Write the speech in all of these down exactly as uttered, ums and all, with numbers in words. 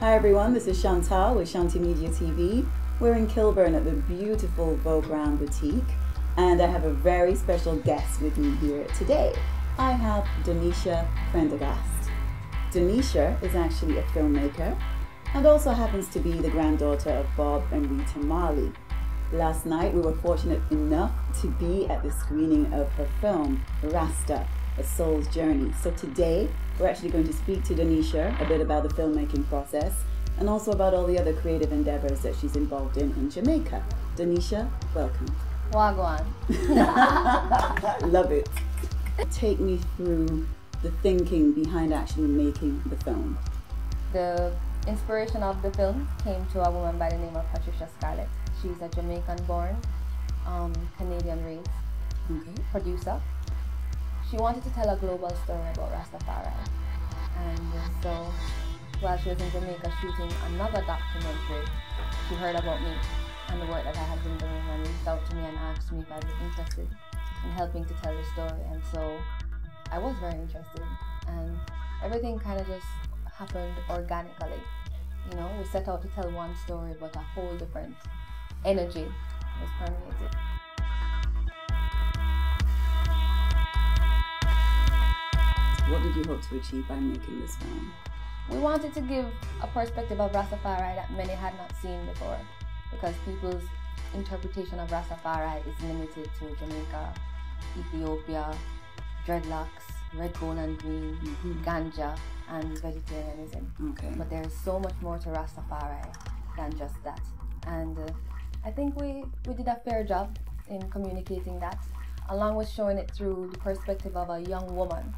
Hi everyone, this is Chantal with ChantiMedia T V. We're in Kilburn at the beautiful Beau Brown Boutique, and I have a very special guest with me here today. I have Donisha Prendergast. Donisha is actually a filmmaker and also happens to be the granddaughter of Bob and Rita Marley. Last night we were fortunate enough to be at the screening of her film, RasTa, A Soul's Journey. So today we're actually going to speak to Donisha a bit about the filmmaking process and also about all the other creative endeavors that she's involved in in Jamaica. Donisha, welcome. Wagwan. Love it. Take me through the thinking behind actually making the film. The inspiration of the film came to a woman by the name of Patricia Scarlett. She's a Jamaican-born, um, Canadian-raised Okay. producer. She wanted to tell a global story about RasTafari, and so while she was in Jamaica shooting another documentary, she heard about me and the work that I had been doing, and reached out to me and asked me if I'd be interested in helping to tell the story. And so I was very interested, and everything kind of just happened organically. You know, we set out to tell one story, but a whole different energy was permeated. What did you hope to achieve by making this film? We wanted to give a perspective of Rastafari that many had not seen before, because people's interpretation of Rastafari is limited to Jamaica, Ethiopia, dreadlocks, red, gold and green, mm-hmm. ganja, and vegetarianism. Okay. But there is so much more to Rastafari than just that. And uh, I think we, we did a fair job in communicating that, along with showing it through the perspective of a young woman.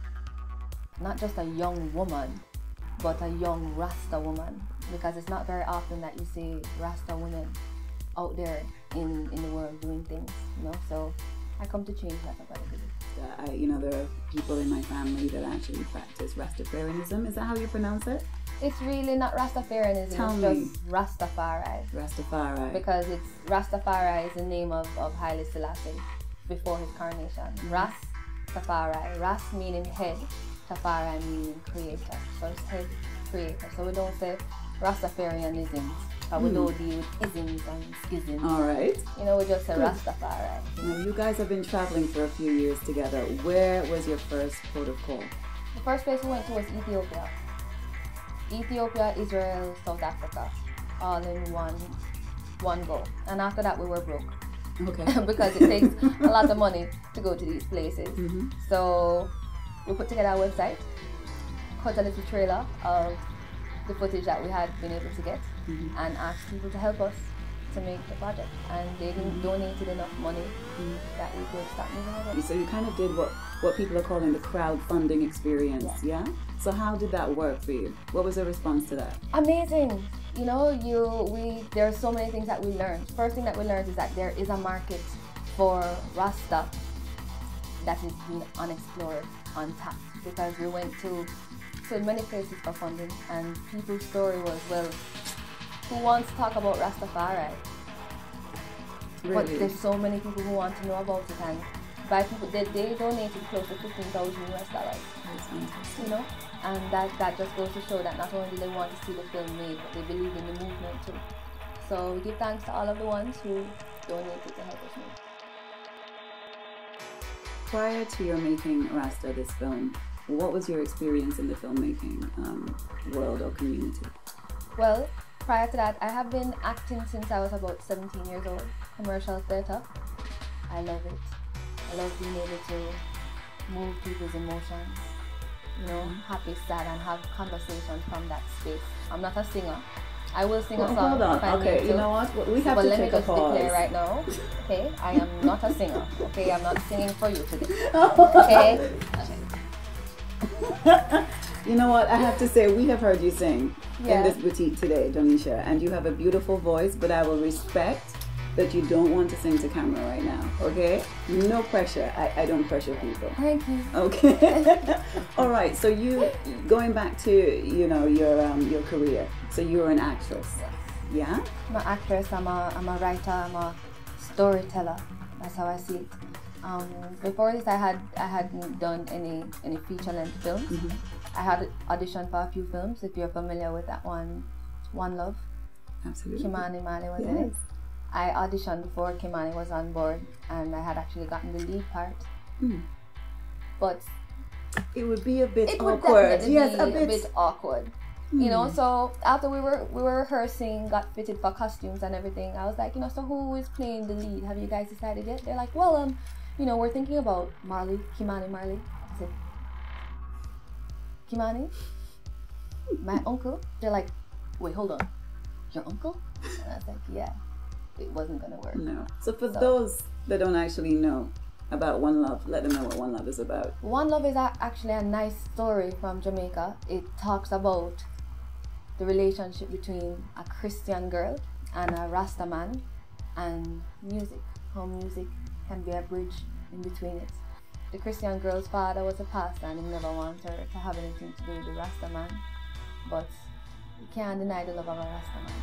Not just a young woman, but a young Rasta woman, because it's not very often that you see Rasta women out there in, in the world doing things, you know. So I come to change that about it. Uh, I, you know, there are people in my family that actually practice Rastafarianism. Is that how you pronounce it? It's really not Rastafarianism, Tell it's me. just Rastafari. Rastafari. Because it's Rastafari is the name of, of Haile Selassie before his coronation. Rastafari, Ras meaning head, Tafari meaning creator. So it's head creator. So we don't say Rastafarianism, but we Mm. don't deal with isms and schisms. All right. You know, we just say Good. Rastafari. Now, you guys have been traveling for a few years together. Where was your first port of call? The first place we went to was Ethiopia. Ethiopia, Israel, South Africa, all in one one go. And after that, we were broke. Okay. Because it takes a lot of money to go to these places. Mm-hmm. So we put together a website, cut a little trailer of the footage that we had been able to get, Mm-hmm. and asked people to help us to make the project. And they Mm-hmm. donated enough money Mm-hmm. that we could start moving over. So you kind of did what, what people are calling the crowdfunding experience, yeah. yeah? So how did that work for you? What was the response to that? Amazing. You know, you we there are so many things that we learned. First thing that we learned is that there is a market for Rasta that is being unexplored, untapped, because we went to so many places for funding, and people's story was, well, who wants to talk about Rastafari? Really? But there's so many people who want to know about it, and by people they, they donated close to fifteen thousand U S dollars. That's fantastic. You know, and that, that just goes to show that not only do they want to see the film made, but they believe in the movement too. So we give thanks to all of the ones who donated to help us make. Prior to your making Rasta, this film, what was your experience in the filmmaking um, world or community? Well, prior to that, I have been acting since I was about seventeen years old. Commercial theatre. I love it. I love being able to move people's emotions, you know, happy, sad, and have conversations from that space. I'm not a singer. I will sing Well, a song. hold on. if I Okay, need you to. know what? We have But to let me take a just pause. declare right now, okay, I am not a singer. Okay, I'm not singing for you today. Okay. You know what? I have to say, we have heard you sing Yeah. in this boutique today, Donisha, and you have a beautiful voice, but I will respect that you don't want to sing to camera right now, okay? No pressure. I, I don't pressure people. Thank you. Okay. All right. So you, going back to, you know, your um, your career. So you were an actress. Yes. Yeah? I'm an actress, I'm a, I'm a writer, I'm a storyteller. That's how I see it. Um, before this, I had I hadn't done any any feature length films. Mm-hmm. I had auditioned for a few films, if you're familiar with that one, One Love. Absolutely. Kimani Mali was Yes. in it. I auditioned before Kimani was on board, and I had actually gotten the lead part. Hmm. But it would be a bit it awkward. would definitely Yes, be a a bit. bit awkward. Hmm. You know, so after we were we were rehearsing, got fitted for costumes and everything, I was like, you know, so who is playing the lead? Have you guys decided yet? They're like, well, um, you know, we're thinking about Marley, Kimani Marley. I said, Kimani? My uncle? They're like, wait, hold on. Your uncle? And I was like, yeah. It wasn't gonna work. No. So for So- those that don't actually know about One Love, let them know what One Love is about. One Love is a, actually a nice story from Jamaica. It talks about the relationship between a Christian girl and a Rasta man, and music. How music can be a bridge in between it. The Christian girl's father was a pastor and he never wanted her to have anything to do with the Rasta man, but you can't deny the love of a Rasta man.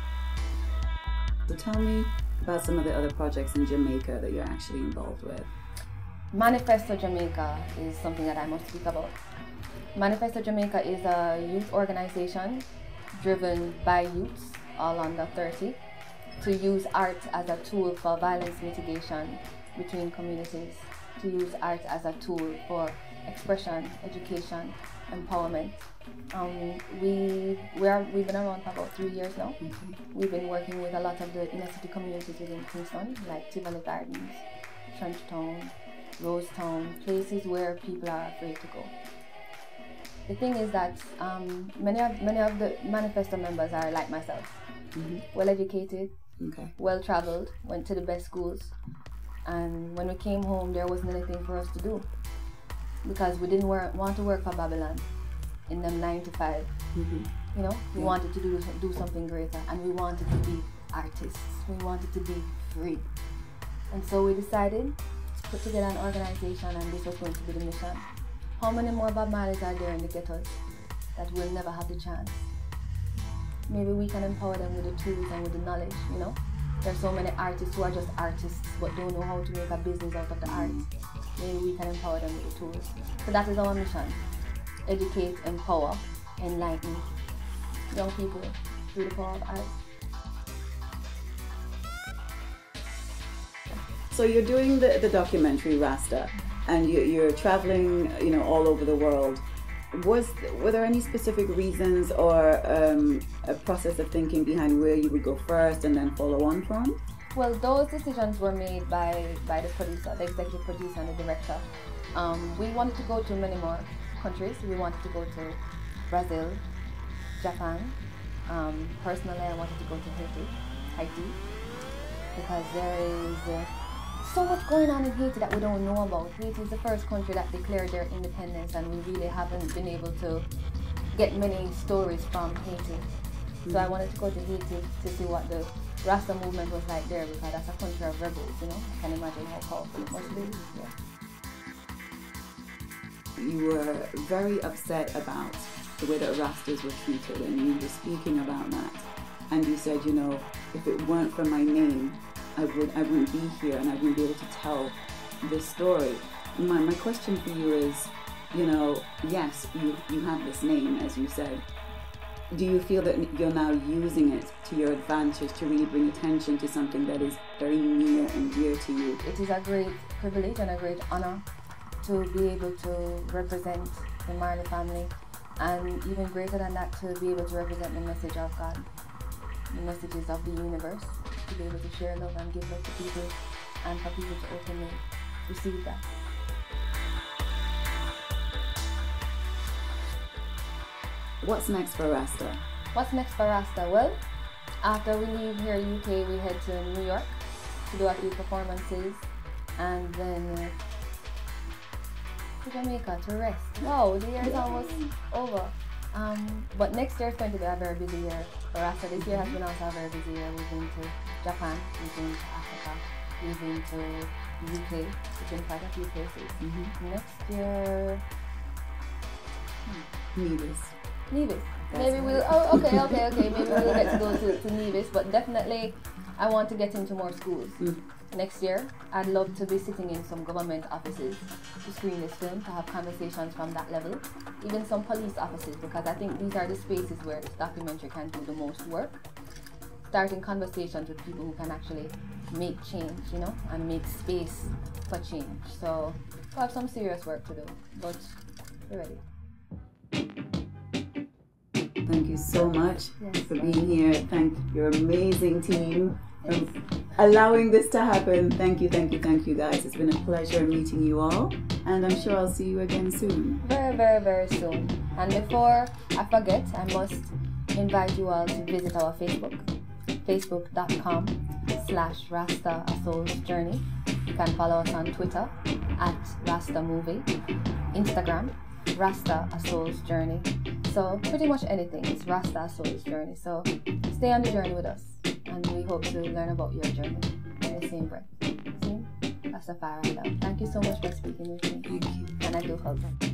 So tell me about some of the other projects in Jamaica that you're actually involved with. Manifesto Jamaica is something that I must speak about. Manifesto Jamaica is a youth organization driven by youths, all under thirty, to use art as a tool for violence mitigation between communities, to use art as a tool for expression, education, empowerment. Um, we we are we've been around for about three years now. Okay. We've been working with a lot of the inner city communities within Kingston, like Tivoli Gardens, Trenchtown, Rosetown, places where people are afraid to go. The thing is that um, many of many of the manifesto members are like myself, Mm-hmm. well educated, Okay. well traveled, went to the best schools, and when we came home, there wasn't anything for us to do because we didn't work, want to work for Babylon in them nine to five. Mm-hmm. You know, we Yeah. wanted to do do something greater, and we wanted to be artists. We wanted to be free, and so we decided to put together an organization, and this was going to be the mission. How many more Bob Marleys are there in the ghettos that will never have the chance? Maybe we can empower them with the tools and with the knowledge. You know, there's so many artists who are just artists but don't know how to make a business out of the art. Maybe we can empower them with the tools. So that is our mission: educate, empower, enlighten young people through the power of art. So you're doing the, the documentary RasTa, and you, you're traveling, you know, all over the world. Was were there any specific reasons or um, a process of thinking behind where you would go first and then follow on from? Well, those decisions were made by, by the producer, the executive producer and the director. Um, we wanted to go to many more countries. We wanted to go to Brazil, Japan. Um, personally, I wanted to go to Haiti, Haiti, because there is uh, so much going on in Haiti that we don't know about. Haiti is the first country that declared their independence, and we really haven't been able to get many stories from Haiti. So I wanted to go to Haiti to see what the Rasta movement was like there, because that's a country of rebels, you know. I can imagine how powerful it must be. Yeah. You were very upset about the way that Rastas were treated, and you were speaking about that. And you said, you know, if it weren't for my name, I would I wouldn't be here, and I wouldn't be able to tell this story. My my question for you is, you know, yes, you you have this name, as you said. Do you feel that you're now using it to your advantage to really bring attention to something that is very near and dear to you? It is a great privilege and a great honor to be able to represent the Marley family, and even greater than that, to be able to represent the message of God, the messages of the universe, to be able to share love and give love to people, and for people to openly receive that. What's next for RasTa? What's next for RasTa? Well, after we leave here in U K, we head to New York to do a few performances, and then uh, to Jamaica to rest. Wow, the year is almost over. Um, but next year is going to be a very busy year for RasTa. This year has been also a very busy year. We've been to Japan, we've been to Africa, we've been to the U K, we've been quite a few places. Mm-hmm. Next year, Nevis. Nevis. That's Maybe right. we'll, oh, okay, okay, okay, maybe we'll get to go to, to Nevis, but definitely I want to get into more schools. Mm. next year, I'd love to be sitting in some government offices to screen this film, to have conversations from that level, even some police offices, because I think these are the spaces where this documentary can do the most work. Starting conversations with people who can actually make change, you know, and make space for change. So we have some serious work to do, but we're ready. Thank you so much yes, for being here. Thank your amazing team for allowing this to happen. Thank you, thank you, thank you guys. It's been a pleasure meeting you all, and I'm sure I'll see you again soon. Very, very, very soon. And before I forget, I must invite you all to visit our Facebook, facebook.com slash Rasta A Soul's Journey. You can follow us on Twitter at Rasta Movie, Instagram, Rasta A Soul's Journey. So pretty much anything is Rasta A Soul's Journey. So stay on the journey with us, and we hope to learn about your journey in the same breath. See? RasTafari love. Thank you so much for speaking with me. Thank you. And I do hope that.